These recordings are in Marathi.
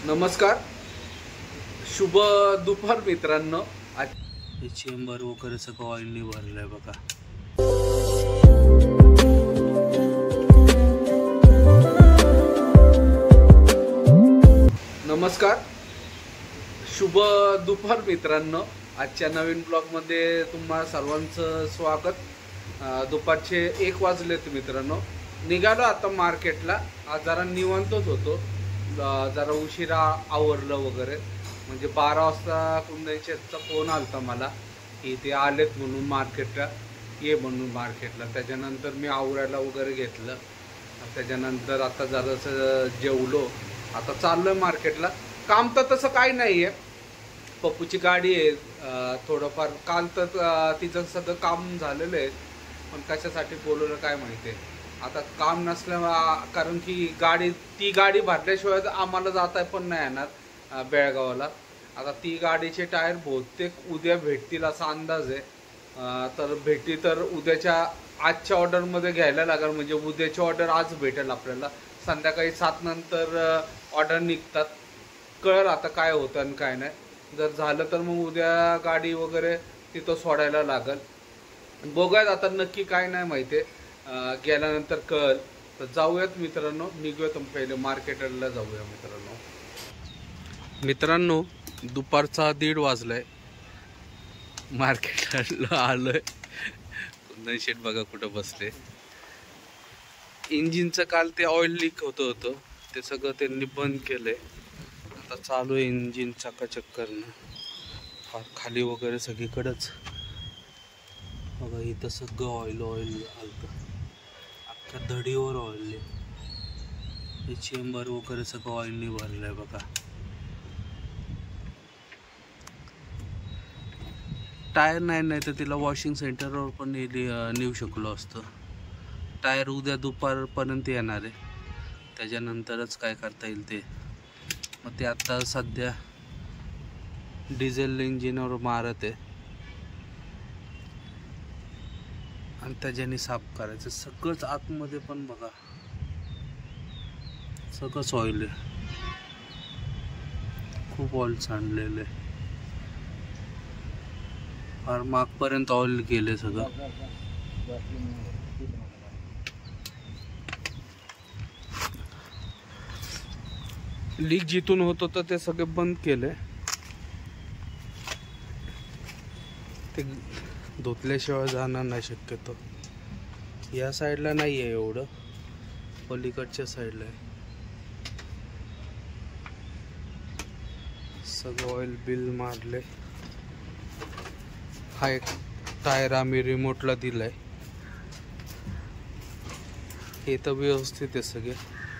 नमस्कार, शुभ दुपार मित्रांनो। हे चेंबर वगैरे सगळं ऑइलनी भरलंय बघा। नमस्कार, शुभ दुपार मित्रांनो। आजच्या नवीन ब्लॉग मध्ये तुम्हा सर्वांचं स्वागत। दुपारचे 1 वाजलेत मित्रांनो। निघालो आता मार्केटला। आज जरा निवांतच होतो, जरा उशिरा आवरलं वगैरे, म्हणजे 12 वाजता कुंदनशेठचा फोन आलता मला की ते आलेत म्हणून मार्केटला, ये म्हणून मार्केटला। त्याच्यानंतर मी आवरायला वगैरे घेतलं। त्याच्यानंतर आता जरासं जेवलो, आता चाललोय मार्केटला। काम तर तसं काही नाही आहे, पप्पूची गाडी आहे। थोडंफार काल तर तिचं सगळं काम झालेलं आहे, पण कशासाठी बोलवलं काय माहिती आहे। आता काम नसल्या कारण की ती गाडी भरल्याशिवाय आम्हाला जाता पण नाही येणार बेळगावला। आता ती गाडीचे टायर बहुतेक उद्या भेटतील असा अंदाज आहे। तर भेटी तर उद्याच्या आजच्या ऑर्डरमध्ये घ्यायला लागेल, म्हणजे उद्याची ऑर्डर आज भेटेल आपल्याला। संध्याकाळी 7 नंतर ऑर्डर निघतात, कळेल आता काय होतं आणि काय नाही। जर झालं तर मग उद्या गाडी वगैरे तिथं सोडायला लागेल। बघूयात आता नक्की काय नाही माहिती आहे, गेल्यानंतर कळेल। तर जाऊयात मित्रांनो, निघूयात पहिले मार्केटला जाऊया मित्रांनो। दुपारचा 1:30 वाजलाय, मार्केटला आलोय। कुंदनशेठ बघा कुठं बसले। इंजिनचं काल ते ऑइल लीक होतं ते सगळं त्यांनी बंद केलंय। आता चालू आहे इंजिन चकाचक करणं, फार खाली वगैरे सगळीकडेच बघा। इथं सगळं ऑइल आलतं, अख्ख्या धडीवर ऑइल। हे चेंबर वगैरे सगळं ऑइलनी भरलंय बघा। टायर नाही तर तिला वॉशिंग सेंटरवर पण नेऊ शकलो असतो। टायर उद्या दुपारपर्यंत येणार आहे, त्याच्यानंतरच काय करता येईल ते। मग ते आता सध्या डिझेल इंजिनवर मारत आहे आणि त्याच्याने साफ करायचं सगळंच आतमध्ये। पण बघा सगळंच ऑइल आहे, खूप ऑइल सांडलेलं आहे, फार मागपर्यंत ऑइल गेले सगळं। लीक जिथून होत होतं ते सगळे बंद केले, ते धुतल्याशिवाय जाणार नाही शक्यतो। या साईडला नाही आहे एवढं, पलीकडच्या साईडला आहे सगळं ऑइल बिल मारले। हा एक टायर आम्ही रिमोटला दिलाय, हे तर व्यवस्थित आहे सगळे।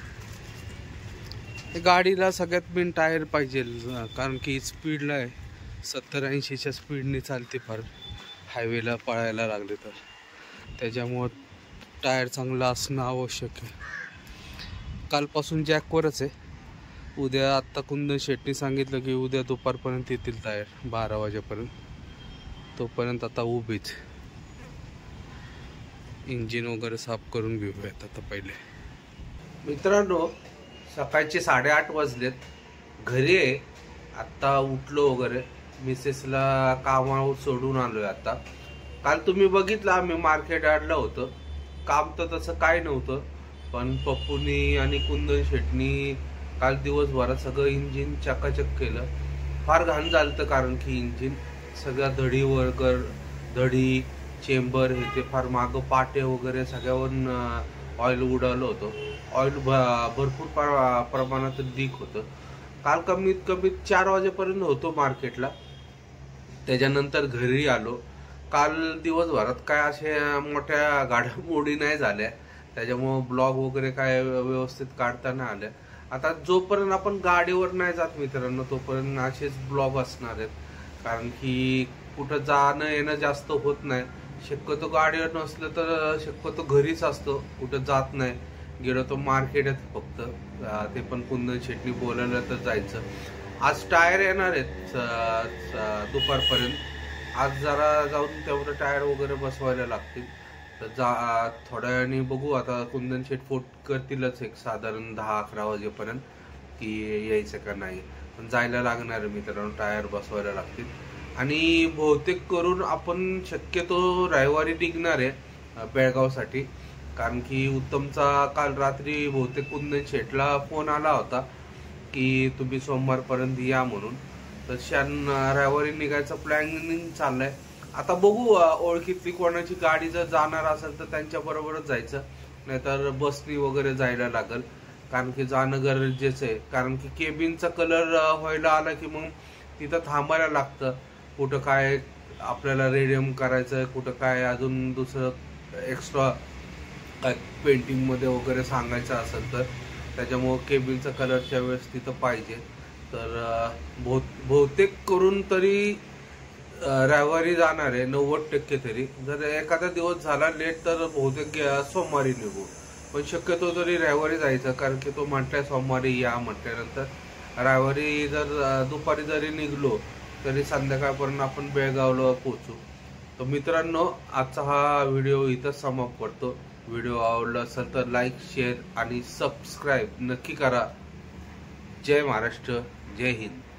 गाडीला सगळ्यात मेन टायर पाहिजे, कारण की स्पीडला आहे 70-80च्या स्पीडने चालते फार हायवेला पळायला लागले तर, त्याच्यामुळं टायर चांगला असणं आवश्यक आहे। कालपासून जॅकवरच आहे। उद्या आत्ता कुंदनशेठनी सांगितलं की उद्या दुपारपर्यंत येतील टायर, 12 वाजेपर्यंत। तोपर्यंत आता उभीच। इंजिन वगैरे साफ करून घेऊयात आता पहिले मित्रांनो। सकाळचे 8:30 वाजलेत, घरी आहे आत्ता, उठलो वगैरे। मिसेसला कामावर सोडून आलोय आता। काल तुम्ही बघितलं आम्ही मार्केट यार्डला होतं, काम तर तसं काय नव्हतं, पण पप्पूनी आणि कुंदनशेठनी काल दिवसभरात सगळं इंजिन चकाचक केलं। फार घाण झालं कारण की इंजिन सगळ्या धडीवर धडी चेंबर हे ते फार मागं पाटे वगैरे सगळ्यावर ऑइल उडालं होतं। ऑइल भरपूर प्रमाणात लीक होतं। काल कमीत कमी 4 वाजेपर्यंत होतो मार्केटला, त्याच्यानंतर घरी आलो। काल दिवसभरात काय असे मोठ्या घडामोडी नाही झाल्या, त्याच्यामुळं ब्लॉग वगैरे काय व्यवस्थित काढता नाही आल्या। आता जोपर्यंत आपण गाडीवर नाही जात मित्रांनो, तोपर्यंत असेच ब्लॉग असणार आहेत, कारण की कुठं जाणं येणं जास्त होत नाही। शक्यतो गाडीवर नसलं तर शक्यतो घरीच असतो, कुठं जात नाही। गेलो तो मार्केट आहे फक्त, ते पण कुंदनशेठनी बोलायला तर जायचं। आज टायर येणार आहेत दुपारपर्यंत, आज जरा जाऊन तेवढं टायर वगैरे बसवायला लागतील। तर थोड्या वेळाने बघू, आता कुंदनशेठ फोट करतीलच एक साधारण 10-11 वाजेपर्यंत। की यायचं का नाही, पण जायला लागणार आहे मित्रांनो. टायर बसवायला लागतील आणि बहुतेक करून आपण शक्यतो रविवारी निघणार आहे बेळगावसाठी. कारण की उत्तमचा काल रात्री बहुतेक कुंदन शेटला फोन आला होता की तुम्ही सोमवारपर्यंत या म्हणून. तर रविवारी निघायचं प्लॅनिंग चाललंय. आता बघू, ओळखीतली कोणाची गाडी जर जाणार असेल तर त्यांच्या बरोबरच जायचं, नाहीतर बसनी वगैरे जायला लागल. कारण की जाणं गरजेचं आहे. कारण की केबिनचा कलर व्हायला आला की मग तिथं थांबायला लागतं. कुठं काय आपल्याला रेडियम करायचं, कुठं काय अजून दुसरं एक्स्ट्रा काय पेंटिंग मध्ये वगैरे सांगायचं असेल तर त्याच्यामुळं केबिनचा कलरच्या वेळेस तिथं पाहिजे. तर बहुतेक करून तरी रविवारी जाणार आहे 90% तरी. जर एखादा दिवस झाला लेट तर बहुतेक सोमवारी निघू, पण शक्यतो तरी रविवारी जायचं. कारण की तो म्हटलाय सोमवारी या म्हटल्यानंतर रविवारी जर दुपारी जरी निघलो तरी संध्याकाळपर्यंत आपण बेळगावला पोहोचू. तर मित्रांनो, आजचा हा व्हिडिओ इथंच समाप्त करतो. व्हिडिओ आवडला असेल तर लाईक, शेअर आणि सबस्क्राईब नक्की करा. जय महाराष्ट्र, जय हिंद.